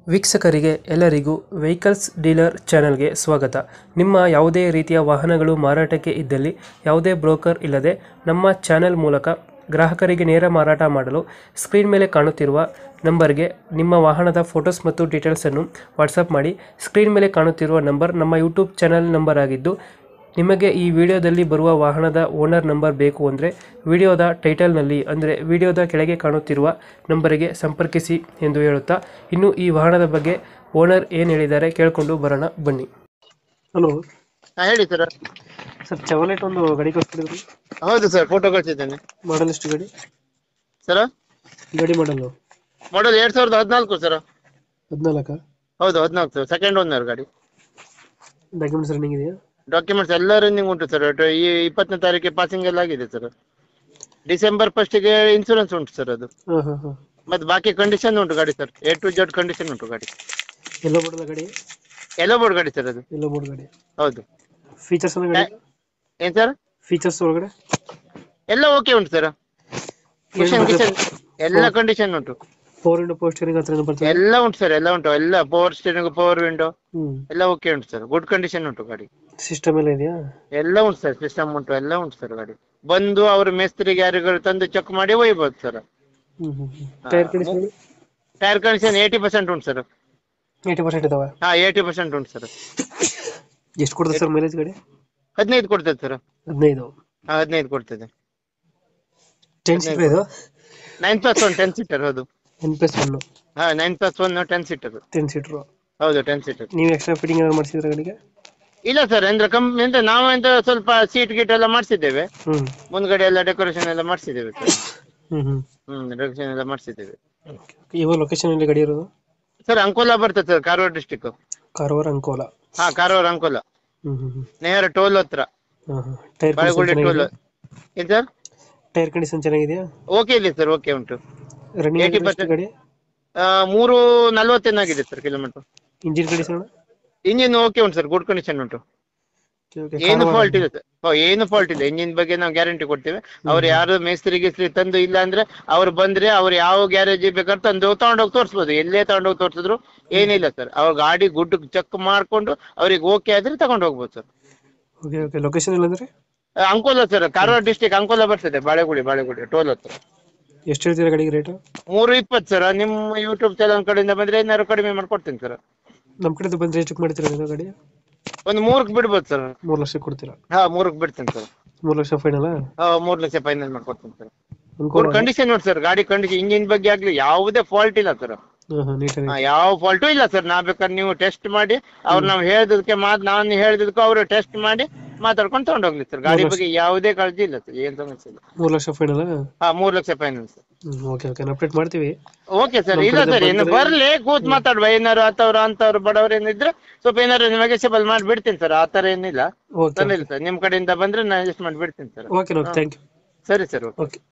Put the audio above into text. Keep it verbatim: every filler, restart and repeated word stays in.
ವೀಕ್ಷಕರಿಗೆ ಎಲ್ಲರಿಗೂ vehicles dealer ಚಾನೆಲ್ಗೆ ಸ್ವಾಗತ. ನಿಮ್ಮ ಯಾವುದೇ ರೀತಿಯ ವಾಹನಗಳು ಮಾರಾಟಕ್ಕೆ ಇದ್ದಲ್ಲಿ ಯಾವುದೇ ಬ್ರೋಕರ್ ಇಲ್ಲದೆ ನಮ್ಮ ಚಾನೆಲ್ ಮೂಲಕ ಗ್ರಾಹಕರಿಗೆ ನೇರ ಮಾರಾಟ ಮಾಡಲು ಸ್ಕ್ರೀನ್ ಮೇಲೆ ಕಾಣುತ್ತಿರುವ ನಂಬರ್ಗೆ ನಿಮ್ಮ ವಾಹನದ ಫೋಟೋಸ್ ಮತ್ತು ಡೀಟೇಲ್ಸನ್ನು ವಾಟ್ಸಪ್ ಮಾಡಿ. ಸ್ಕ್ರೀನ್ ಮೇಲೆ ಕಾಣುತ್ತಿರುವ ನಂಬರ್ ನಮ್ಮ ಯೂಟ್ಯೂಬ್ ಚಾನೆಲ್ ನಂಬರ್ ಆಗಿದ್ದು, ನಿಮಗೆ ಈ ವಿಡಿಯೋದಲ್ಲಿ ಬರುವ ವಾಹನದ ಓನರ್ ನಂಬರ್ ಬೇಕು ಅಂದರೆ ವಿಡಿಯೋದ ಟೈಟಲ್ನಲ್ಲಿ ಅಂದರೆ ವಿಡಿಯೋದ ಕೆಳಗೆ ಕಾಣುತ್ತಿರುವ ನಂಬರಿಗೆ ಸಂಪರ್ಕಿಸಿ ಎಂದು ಹೇಳುತ್ತಾ, ಇನ್ನು ಈ ವಾಹನದ ಬಗ್ಗೆ ಓನರ್ ಏನು ಹೇಳಿದ್ದಾರೆ ಕೇಳಿಕೊಂಡು ಬರೋಣ ಬನ್ನಿ. ಹಲೋ ಹಾ ಹೇಳಿ ಸರ್. ಸರ್, ಚೆವಲೆಟ್ ಒಂದು ಗಾಡಿ ಕಳಿಸ್ತಿದ್ರು. ಹೌದು ಸರ್, ಫೋಟೋ ಕಳಿಸಿದ್ದೇನೆ. ಮಾಡಲ್ ಎಷ್ಟು ಗಾಡಿ? ಸರ್ ಗಾಡಿ ಮಾಡಲು ಮಾಡಲ್ ಎರಡ್ ಸಾವಿರದ ಹದಿನಾಲ್ಕು ಸರ್. ಹದಿನಾಲ್ಕ? ಹೌದು ಹದಿನಾಲ್ಕು ಸರ್, ಸೆಕೆಂಡ್ ಓನರ್ ಗಾಡಿ. ಡಾಕ್ಯುಮೆಂಟ್ಸ್ ರನ್ನಿಂಗ್ ಇದೆಯಾ? ಡಾಕ್ಯುಮೆಂಟ್ಸ್ ಎಲ್ಲ ರನ್ನಿಂಗ್ ಉಂಟು ಸರ್. ಈ ಇಪ್ಪತ್ತನೇ ತಾರೀಕಿಗೆ ಪಾಸಿಂಗ್ ಎಲ್ಲ ಆಗಿದೆ ಸರ್. ಡಿಸೆಂಬರ್ ಫಸ್ಟ್ ಗೆ ಇನ್ಸೂರೆನ್ಸ್ ಉಂಟು ಸರ್ ಅದು. ಹಾಂ ಹಾಂ ಹಾಂ. ಮತ್ತೆ ಬಾಕಿ ಕಂಡೀಷನ್ ಉಂಟು ಗಾಡಿ sir. A to Z condition ಉಂಟು ಗಾಡಿ. ಎಲ್ಲೋ ಬೋರ್ಡ್ ಗಾಡಿ? ಎಲ್ಲೋ ಬೋರ್ಡ್ ಗಾಡಿ ಸರ್ ಅದು. ಎಲ್ಲೋ ಬೋರ್ಡ್ ಗಾಡಿ. ಹೌದು. ಫೀಚರ್ಸ್ ಗಾಡಿ ಏನ್ ಸರ್? ಫೀಚರ್ಸ್ ಒಳಗಡೆ ಎಲ್ಲ ಓಕೆ ಉಂಟು ಸರ್. ಕಿಶನ್ ಕಿಶನ್ ಎಲ್ಲ ಕಂಡೀಷನ್ ಉಂಟು. ಫೋರ್ ವಿಂಡೋ ಪವರ್ ಸ್ಟೀರಿಂಗ್ ಹತ್ರ ಬರ್ತದೆ? ಎಲ್ಲ ಉಂಟು ಸರ್, ಎಲ್ಲ ಉಂಟು. ಎಲ್ಲ power steering, power window hmm ಎಲ್ಲ ಓಕೆ ಉಂಟು ಸರ್. ಗುಡ್ ಕಂಡೀಷನ್ ಉಂಟು ಗಾಡಿ. ಸಿಸ್ಟಮ್ ಎಲ್ಲ ಇದೆಯಾ? ಎಲ್ಲ ಉಂಟು ಸರ್, ಸಿಸ್ಟಮ್ ಉಂಟು, ಎಲ್ಲ ಉಂಟು ಸರ್. ಗಾಡಿ ಬಂದು ಅವ್ರ ಮೇಸ್ತ್ರಿಗೆ ಯಾರಿಗಾರು ತಂದು ಚೆಕ್ ಮಾಡಿ ಒಯ್ಬೋದು sir. Hmm hmm hmm. Tyre condition? Tyre condition eighty percent ಉಂಟು ಸರ್. ಏಯ್ಟಿ ಪರ್ಸೆಂಟ್ ಇದಾವೆ? ಹಾ, ಏಯ್ಟಿ ಪರ್ಸೆಂಟ್ ಉಂಟು ಸರ್. ಎಷ್ಟು ಕೊಡ್ತದೆ ಸರ್ ಮೈಲೇಜ್ ಗಾಡಿ? ಹದಿನೈದು ಕೊಡ್ತದೆ ಸರ್. ಹದಿನೈದು? ಹಾ, ಹದಿನೈದು ಕೊಡ್ತದೆ. ಟೆನ್ ಸೀಟರ್ ಇದು? Nine plus one ten seater. ಹೌದು, ಎನ್ ಪ್ಲಸ್ ಒನ್? ಹಾ, nine plus one ten seater. Ten seater? ಹೌದು, ಟೆನ್ ಸೀಟರ್. ನೀವು ಎಕ್ಸ್ಟ್ರಾ ಫಿಟ್ಟಿಂಗ್ ಏನಾದ್ರು ಮಾಡಿಸಿದ್ರೆ ಗಾಡಿಗೆ? ಇಲ್ಲ ಸರ್, ಅಂದ್ರೆ ಕಂಪ್ನಿ ಅಂತ ನಾವು ಅಂತ ಸ್ವಲ್ಪ ಸೀಟ್ ಗೀಟ್ ಎಲ್ಲ ಮಾಡಿಸಿದ್ದೇವೆ. ಹ್ಮ್ ಮುಂದ್ಗಡೆ ಎಲ್ಲ ಡೆಕೋರೇಷನ್ ಎಲ್ಲ ಮಾಡಿಸಿದ್ದೇವೆ ಸರ್. ಹ್ಮ್ ಹ್ಮ್ ಹ್ಮ್ ಡೆಕೋರೇಷನ್ ಎಲ್ಲ ಮಾಡಿಸಿದ್ದೇವೆ. ಇವಾಗ ಲೊಕೇಶನ್ ಎಲ್ಲಿ ಗಾಡಿ ಇರೋದು? ಸರ್, ಅಂಕೋಲಾ ಬರ್ತದೆ ಸರ್, ಕಾರವಾರ ಡಿಸ್ಟಿಕ್. ಕಾರವಾರ, ಅಂಕೋಲ? ಹಾ, ಕಾರವಾರ ಅಂಕೋಲಾ. ಹ್ಮ್ ಹ್ಮ್ ಹ್ಮ್. ನೇರ ಟೋಲ್ ಹತ್ರ. ಹಾ ಹಾ. Tyre Balegudi toll. ಏನ್ ಸರ್? ಟೈರ್ ಕಂಡೀಷನ್ ಚೆನ್ನಾಗಿದೆಯಾ? ಓಕೆ ಇದೆ ಸರ್, ಓಕೆ ಉಂಟು. ರನ್ನಿಂಗ್ ಏಯ್ಟಿ ಎಷ್ಟು ಪರ್ಸೆಂಟ್ ಗಾಡಿ? ಮೂರು ನಲ್ವತ್ತೇನಾಗಿದೆ sir kilometre. Engine condition? Engine okay ಉಂಟು ಸರ್, ಗುಡ್ ಕಂಡೀಷನ್ ಉಂಟು. ಏನು ಫಾಲ್ಟ್ ಇಲ್ಲ ಸರ್, ಏನು ಫಾಲ್ಟ್ ಇಲ್ಲ. ಇಂಜಿನ್ ಬಗ್ಗೆ ನಾವು ಗ್ಯಾರಂಟಿ ಕೊಡ್ತೇವೆ. ಅವ್ರು ಯಾರು ಮೇಸ್ತ್ರಿ ಗಿಸ್ತ್ರಿ ತಂದು ಇಲ್ಲ ಅಂದ್ರೆ ಅವ್ರು ಬಂದ್ರೆ ಅವ್ರು ಯಾವ ಗ್ಯಾರೇಜ್ ಬೇಕಾದ್ರೆ ತಂದು ತಗೊಂಡೋಗಿ ತೋರಿಸ್ಬೋದು. ಎಲ್ಲೇ ತಗೊಂಡೋಗಿ ತೋರಿಸಿದ್ರು ಏನಿಲ್ಲ ಸರ್. ಅವ್ರ ಗಾಡಿ ಗುಡ್ ಚೆಕ್ ಮಾಡ್ಕೊಂಡು ಅವ್ರಿಗೆ ಓಕೆ ಆದ್ರೆ ತಗೊಂಡು ಹೋಗ್ಬೋದು ಸರ್. Okay okay. ಲೊಕೇಶನ್ ಇಲ್ಲಂದ್ರೆ? ಅಂಕೋಲಾ ಸರ್, ಕಾರವಾರ ಡಿಸ್ಟಿಕ್ ಅಂಕೋಲಾ ಬರ್ತದೆ. ಬಾಳೆಗುಡಿ ಬಾಳೆಗುಡಿ ಟೋಲ್ ಹತ್ರ. ಎಷ್ಟು ಹೇಳ್ತೀರಾ ಗಾಡಿಗೆ ರೇಟು? ಮೂರು ಇಪ್ಪತ್ತು ಸರ್. ನಿಮ್ಮ ಯೂಟ್ಯೂಬ್ ಚಾನಲ್ ಕಡೆಯಿಂದ ಬಂದ್ರೆ ಏನಾದ್ರು ಕಡಿಮೆ ಮಾಡ್ಕೊಡ್ತೀನಿ ಸರ್. ನಮ್ಮ ಕಡೆಯಿಂದ ಬಂದ್ರೆ ಎಷ್ಟು ಮಾಡ್ತೀರಾ ನೀವು ಗಾಡಿ? ಒಂದು ಮೂರಕ್ಕೆ ಬಿಡ್ಬೋದು ಸರ್. ಮೂರು ಲಕ್ಷ ಕೊಡ್ತೀರಾ? ಹಾ, ಮೂರಕ್ಕೆ ಬಿಡ್ತೀನಿ ಸರ್. ಮೂರು ಲಕ್ಷ ಫೈನಲ್? ಹಾ, ಮೂರು ಲಕ್ಷ ಫೈನಲ್ ಮಾಡ್ಕೊಡ್ತೀನಿ ಸರ್. ಅನುಕೂಲ? ಗುಡ್ ಕಂಡೀಷನ್ ನೋಡಿ ಸರ್, ಗಾಡಿ ಕಂಡೀಷನ್ ಇಂಜಿನ್ ಬಗ್ಗೆ ಆಗ್ಲಿ ಯಾವುದೇ ಫಾಲ್ಟ್ ಇಲ್ಲ ಸರ್. ಹಾಂ ಹಾಂ, ನೀಟಾಗಿ? ಹಾ, ಯಾವ ಫಾಲ್ಟು ಇಲ್ಲ ಸರ್. ನಾ ಬೇಕಾದ್ರೆ ನೀವು ಟೆಸ್ಟ್ ಮಾಡಿ ಅವ್ರು ನಾವು ಹೇಳಿದಕ್ಕೆ ಮಾತ್ ನಾನು ಹೇಳಿದಕ್ಕೂ ಅವರು ಟೆಸ್ಟ್ ಮಾಡಿ ಮಾತಾಡ್ಕೊಂಡು ತಗೊಂಡೋಗ್ಲಿ ಸರ್. ಗಾಡಿ ಬಗ್ಗೆ ಯಾವುದೇ ಕಾಳಜಿ ಇಲ್ಲ ಸರ್, ಏನ್ ಸಮಸ್ಯೆ ಇಲ್ಲ. ಮೂರು ಲಕ್ಷ ಫೈನಲ್? ಹಾ, ಮೂರು lakh final sir. Hmm okay okay. Update ಮಾಡ್ತೀವಿ. Okay sir. ಇಲ್ಲ ಸರ್, ಇನ್ನು ಬರ್ಲಿ ಕೂತ್ ಮಾತಾಡುವ. ಏನಾರು ಆತವ್ರು ಅಂತವ್ರು ಬಡವ್ರು ಏನಿದ್ರೆ ಸ್ವಲ್ಪ ಏನಾರು ನೆಗೋಷಿಯಬಲ್ ಮಾಡಿ ಬಿಡ್ತೀನಿ ಸರ್. ಆತರ ಏನಿಲ್ಲ, ಓಕೆ ತೊಂದ್ರೆ ಇಲ್ಲ ಸರ್. ನಿಮ್ ಕಡೆಯಿಂದ ಬಂದ್ರೆ ನಾನು ಅಡ್ಜಸ್ಟ್ ಮಾಡಿ ಬಿಡ್ತೀನಿ sir. Okay okay. Thank you. ಸರಿ ಸರ್, ಓಕೆ. ಓಕೆ.